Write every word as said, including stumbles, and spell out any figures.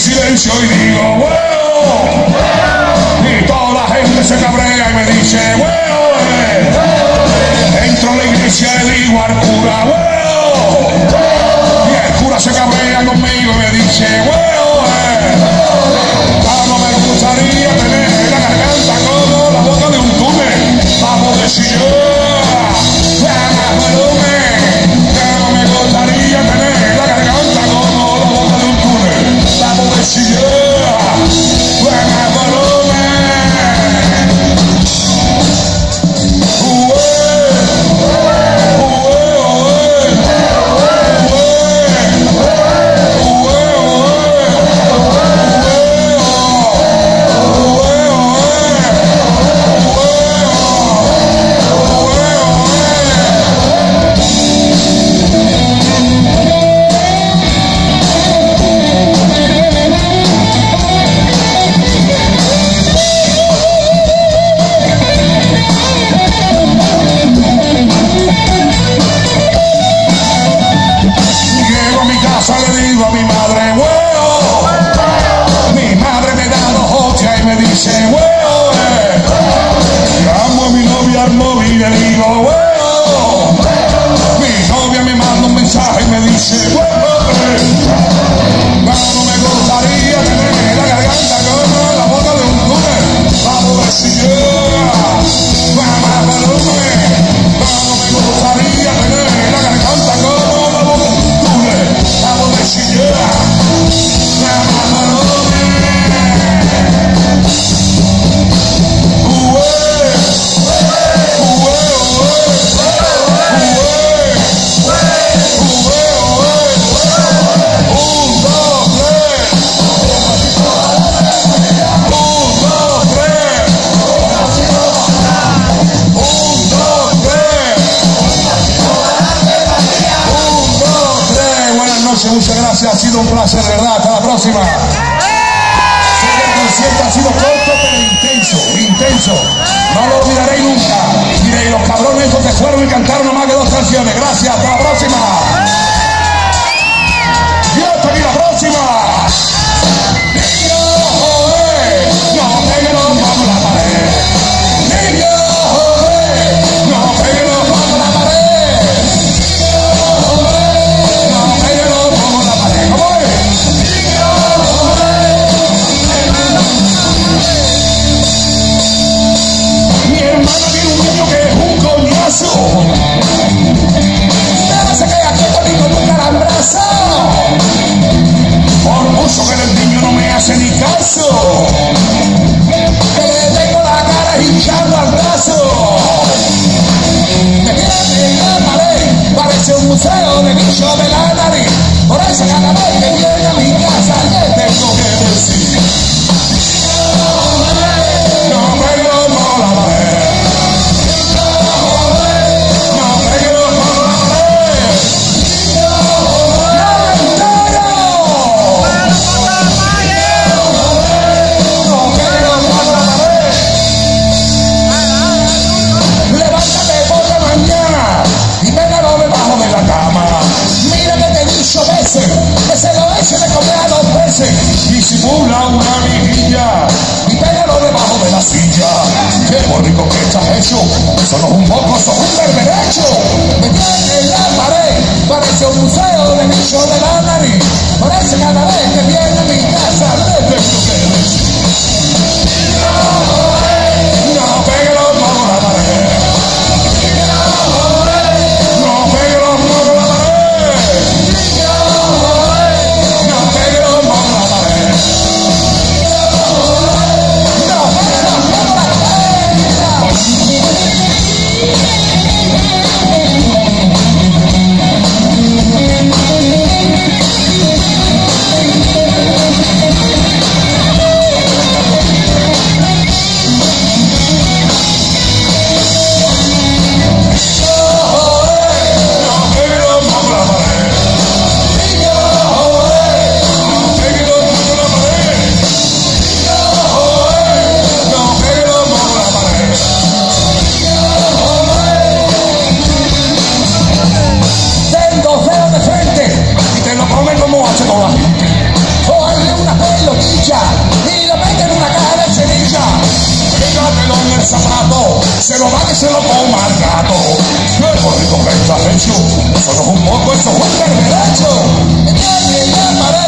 silencio y digo, huevo. Y toda la gente se cabrea y me dice, huevo. Entro a la iglesia y le digo al cura, huevo. Y el cura se cabrea conmigo y me dice, huevo. Vamos, me gustaría tener la garganta como la boca de un túnel. Vamos a decir, vamos, volumen. Vamos, me gustaría tener la garganta como la boca de un túnel. Vamos a decir, vamos, volumen. Muchas gracias, ha sido un placer, de verdad. Hasta la próxima. Sé que el concierto ha sido corto, pero intenso, intenso. No lo olvidaré nunca. Mire, los cabrones estos se fueron y cantaron no más que dos canciones. Gracias, hasta la próxima. Y hasta aquí la próxima. Niño, joder, no pegue los vamos a la pared. Niño, joder, no pegue los vamos a la pared. Nada se cae aquí conmigo en un calambrazo. Por mucho que el niño no me hace ni caso, que le tengo la cara hinchando al brazo. Me tiene en la pared, parece un museo de bicho de la nariz. Por eso cada vez que viene a mi casa le tengo que decir, no me lo no la pared. Que se lo eche de comer a dos veces y simula una vigilla y pégalo debajo de la silla. Qué bonito que estás hecho, eso no es un poco, eso es un berberecho. Me tiene en la pared, parece un museo de bicho de la nariz. Parece cada vez que viene a mi casa le tengo que decir, no pégalo bajo la pared. zapato, se lo da que se lo coma el gato. Qué bonito que está hecho, eso no es un poco, eso es un derecho. Que tiene la pared.